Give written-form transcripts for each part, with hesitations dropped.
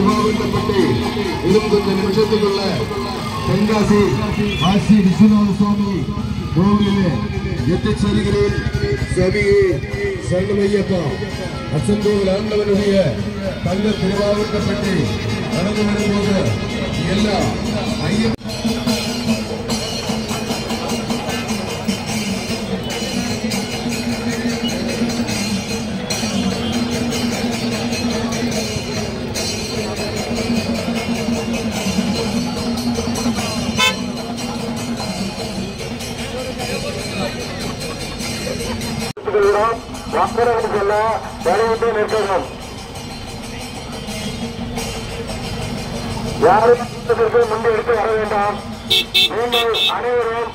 திருவாவூர்பட்டி இன்னும் கொஞ்சம் நிமிஷத்துக்குள்ள தென்காசி காசி விஸ்வநாத சுவாமி கோவிலிலே எத்திச்செல்கிறேன். சுவாமியே சரணமையப்பா. அச்சந்தோவில் ஆண்டவனுடைய தங்க திருவாவூர்பட்டி நடந்து வரும்போது எல்லா ஐயம் வாக்கரவுக்கு வரவிட்டு நிற்கணும். யாரும் முன்பு எடுத்து வர வேண்டாம். நீங்கள் அனைவரும்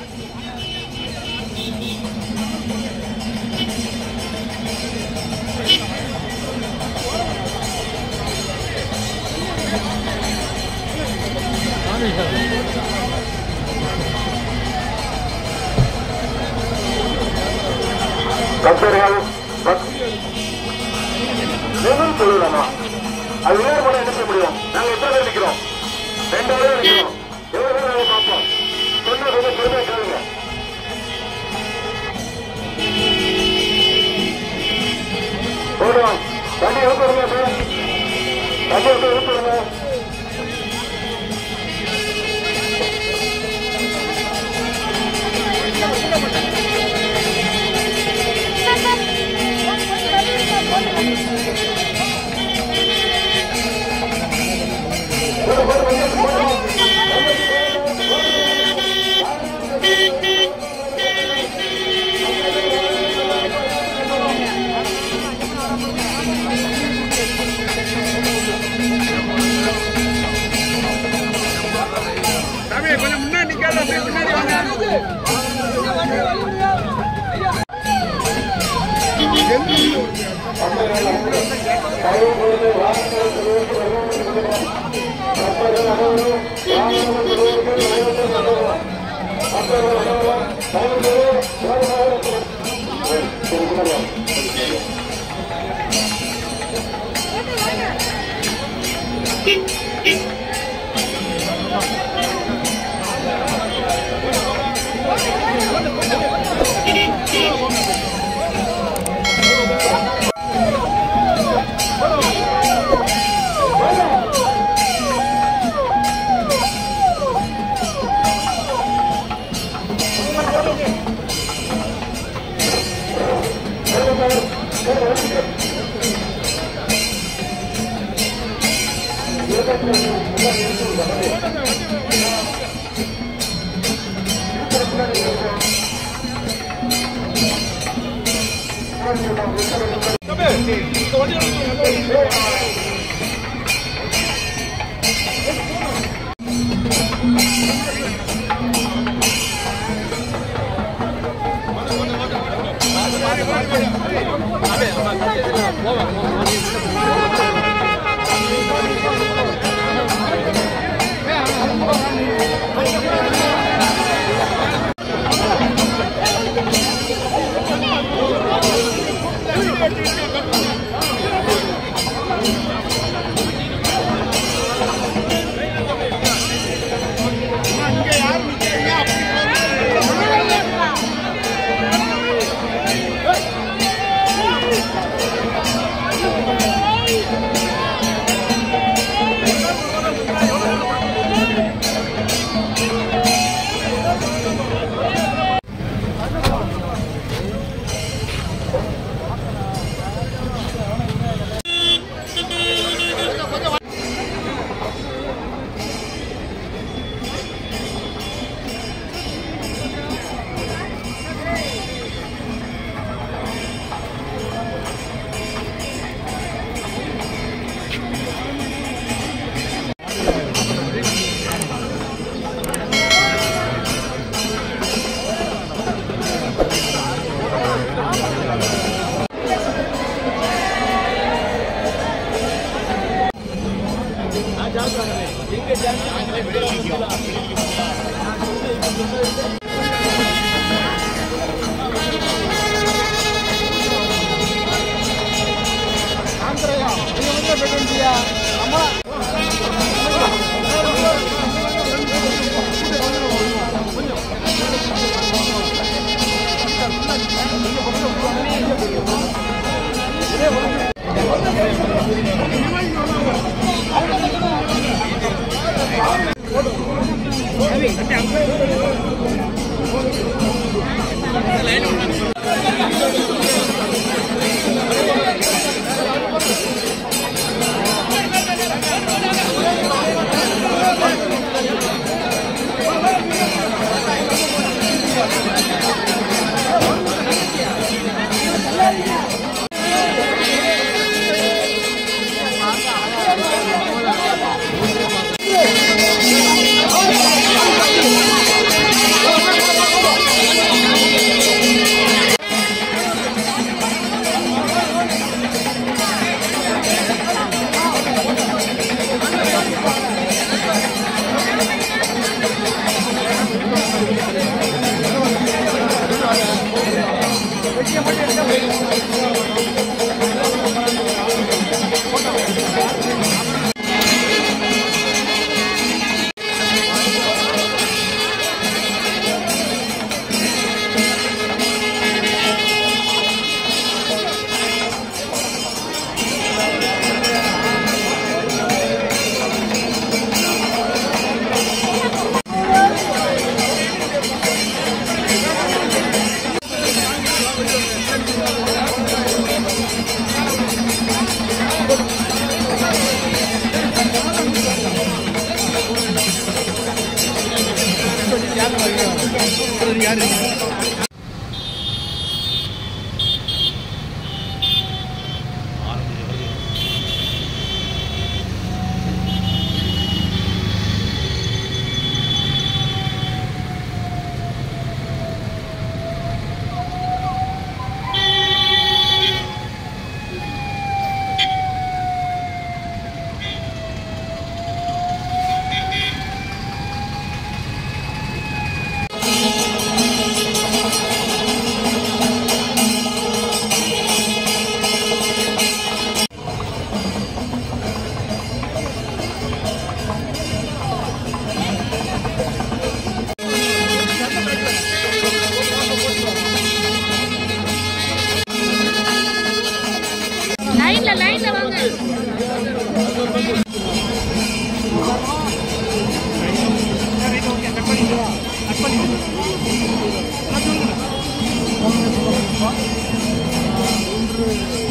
பக்தர்கள் சொல்லலாமா? அது வேறு கூட எடுக்க முடியும். நாங்கள் எத்தனை நிற்கிறோம்? 2 நிற்கிறோம். எவ்வளவு நாங்கள் பார்ப்போம். சொன்ன கொஞ்சம் பொறுமையாக கேளுங்க. போடுவோம். தண்ணி ஊற்றுடுங்க சார். தண்ணி ஊற்றுடுங்க. கொஞ்சம் முன்னாடி நிக்காத, முன்னாடி வாங்க. லைன்ல வாங்க. இன்று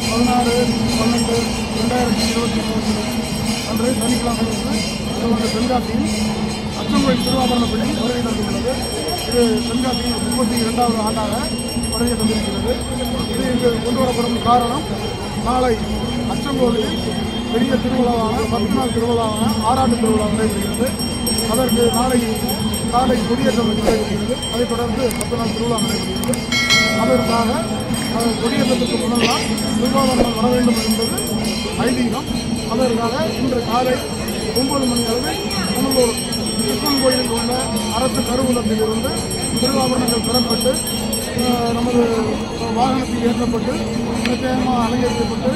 16/12/2023 அன்று சனிக்கிழமை தென்காசியில் அச்சங்கோயில் திருவாபரணப்பள்ளி வருகை தந்துள்ளது. இது தென்காசியின் 32வது ஆண்டாக வருகை தந்திருக்கிறது. இது இங்கு கொண்டு வரப்படும் காரணம், நாளை அச்சங்கோயிலில் பெரிய திருவிழாவான 10 நாள் திருவிழாவான ஆராட்டு திருவிழா நடைபெறுகிறது. அதற்கு நாளை காலை கொடியேற்றம் நடைபெறுகிறது. அதைத் தொடர்ந்து 10 நாள் திருவிழா நடைபெறுகிறது. அதற்காக கொடியேற்றத்துக்கு முதல் நாள் திருவாபரணம் வர வேண்டும் என்பது ஐதீகம். அதற்காக இன்று காலை 9 மணி அளவில் புனலூர் கிருஷ்ணன் கோயிலில் உள்ள அரசு கருவூலத்தில் இருந்து திருவாபரணங்கள் பெறப்பட்டு நமது வாகனத்தில் ஏற்றப்பட்டு நிச்சயமாக அலங்கரிக்கப்பட்டு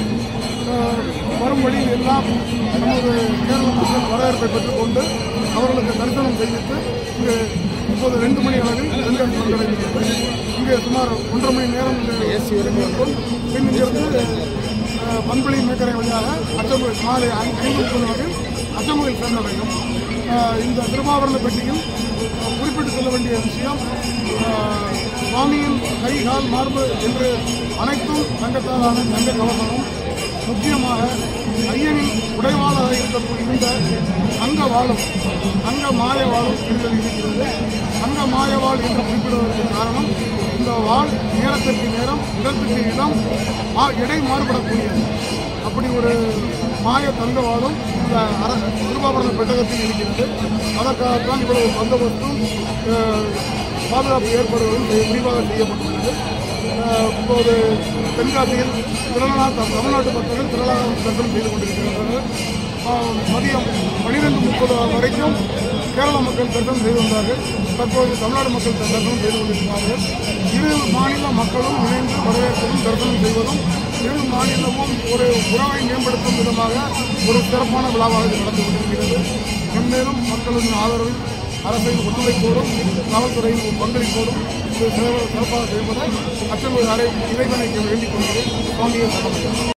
வரும் வழியில் எல்லாம் நமது கேரள மக்கள் வரவேற்பை பெற்றுக்கொண்டு அவர்களுக்கு தரிசனம் செய்வித்து இங்கு இப்போது 2 மணி அளவில் தென்காசி வந்தடைகிறது. இங்கே சுமார் 1.5 மணி நேரம் ஏசி இருக்கும். பின் இங்கிருந்து பண்பளி மேக்கரை வழியாக அச்சமுகல் மாலை 5:30 வரையில் அச்சமுகல் சென்றடையும். இந்த திருவாபரண பெட்டியில் குறிப்பிட்டு சொல்ல வேண்டிய விஷயம், சுவாமியின் கை கால் மார்பு என்று அனைத்தும் தங்கத்தாலான தங்க கவசமும், முக்கியமாக ஐயனின் உடைவாளாக இருந்த அங்க வாழும் அங்க மாயவாளும் இருக்கிறது. அங்க மாயவாள் என்று குறிப்பிடுவதற்கு காரணம், இந்த வாள் நேரத்திற்கு நேரம், இடத்துக்கு இடம் இடை மாறுபடக்கூடியது. அப்படி ஒரு மாய தங்க வாழும் இந்த திருவாபரண பெட்டகத்தில் இருக்கிறது. அதற்காகத்தான் இவ்வளவு பந்தோபஸ்தும் பாதுகாப்பு ஏற்படுவதும் விரிவாக செய்யப்பட்டுள்ளது. இப்போது தென்காசியில் தமிழ்நாட்டு பக்தர்கள் திரளாக தரிசனம் செய்து கொண்டிருக்கிறார்கள். மதியம் 12:30 வரைக்கும் கேரள மக்கள் தரிசனம் செய்து வந்தார்கள். தற்போது தமிழ்நாடு மக்கள் தரிசனம் செய்து கொண்டிருக்கிறார்கள். இரு மாநில மக்களும் இணைந்து வரவேற்பதும் தரிசனம் செய்வதும் இரு மாநிலமும் ஒரு உறவை மேம்படுத்தும் விதமாக ஒரு சிறப்பான விழாவாக இது நடந்து கொண்டிருக்கிறது. மென்மேலும் மக்களின் ஆதரவில் அரசின் ஒத்துழைப்போடும் காவல்துறையின் பங்களிப்போடும் சிறப்பாக செய்வதை அச்சம் இறைவனை வேண்டிக் கொள்கிறேன். சுவாமியை